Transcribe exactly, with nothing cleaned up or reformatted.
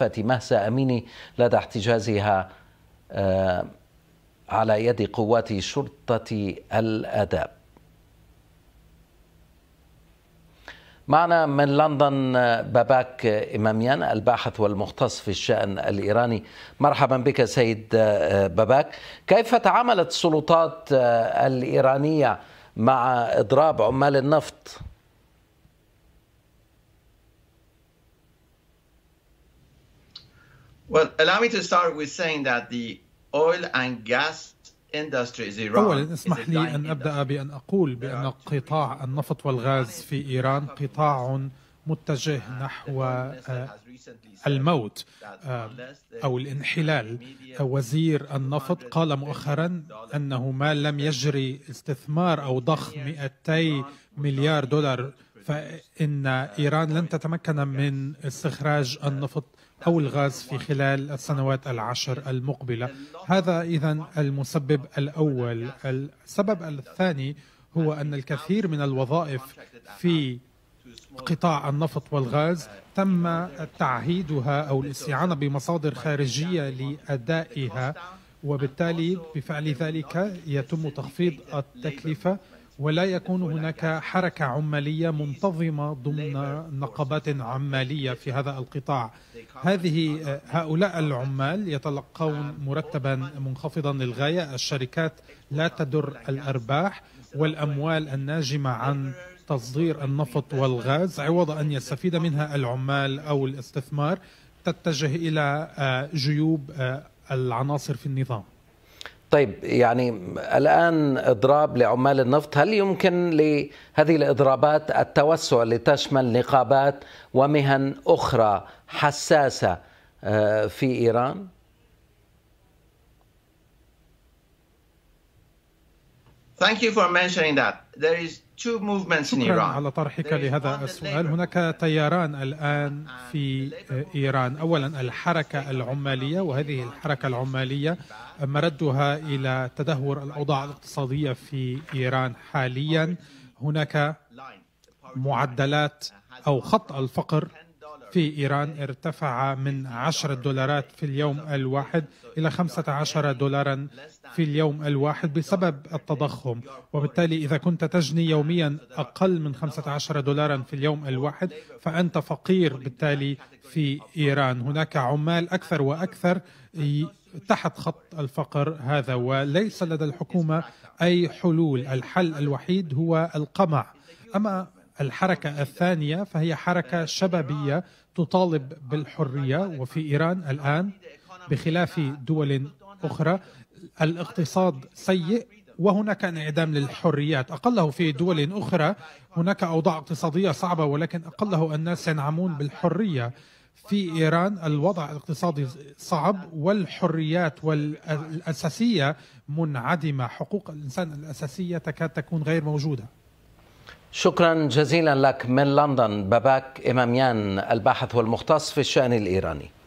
الملفات مهسا أميني لدى احتجازها على يد قوات شرطة الآداب. معنا من لندن باباك إماميان الباحث والمختص في الشأن الإيراني. مرحبا بك سيد باباك. كيف تعاملت السلطات الإيرانية مع إضراب عمال النفط؟ Well, allow me to start with saying that the oil and gas industry is Iran. أولا اسمح لي أن أبدأ بأن أقول بأن قطاع النفط والغاز في إيران قطاع متجه نحو الموت أو الانحلال. وزير النفط قال مؤخرا أنه ما لم يجري استثمار أو ضخ مئتي مليار دولار فإن إيران لن تتمكن من استخراج النفط أو الغاز في خلال السنوات العشر المقبلة. هذا إذن المسبب الأول. السبب الثاني هو أن الكثير من الوظائف في قطاع النفط والغاز تم تعهيدها أو الاستعانة بمصادر خارجية لأدائها، وبالتالي بفعل ذلك يتم تخفيض التكلفة ولا يكون هناك حركة عمالية منتظمة ضمن نقابات عمالية في هذا القطاع. هذه هؤلاء العمال يتلقون مرتبا منخفضا للغاية، الشركات لا تدر الأرباح والأموال الناجمة عن تصدير النفط والغاز عوض أن يستفيد منها العمال أو الاستثمار تتجه إلى جيوب العناصر في النظام. طيب، يعني الآن إضراب لعمال النفط، هل يمكن لهذه الإضرابات التوسع لتشمل نقابات ومهن أخرى حساسة في إيران؟ Thank you for mentioning that. There is two movements in Iran. شكرا على طرحك لهذا السؤال. هناك تياران الآن في إيران. أولا الحركة العمالية، وهذه الحركة العمالية مردها إلى تدهور الأوضاع الاقتصادية في إيران حاليا. هناك معدلات أو خط الفقر في إيران ارتفع من عشرة دولارات في اليوم الواحد إلى خمسة عشر دولارا في اليوم الواحد بسبب التضخم، وبالتالي إذا كنت تجني يوميا أقل من خمسة عشر دولارا في اليوم الواحد فأنت فقير بالتالي في إيران. هناك عمال أكثر وأكثر تحت خط الفقر هذا، وليس لدى الحكومة أي حلول. الحل الوحيد هو القمع. أما الحركة الثانية فهي حركة شبابية تطالب بالحرية، وفي إيران الآن بخلاف دول أخرى الاقتصاد سيء وهناك انعدام للحريات. أقله في دول أخرى هناك أوضاع اقتصادية صعبة ولكن أقله الناس ينعمون بالحرية. في إيران الوضع الاقتصادي صعب والحريات والأساسية منعدمة، حقوق الإنسان الأساسية تكاد تكون غير موجودة. شكرا جزيلا لك من لندن باباك إماميان الباحث والمختص في الشأن الإيراني.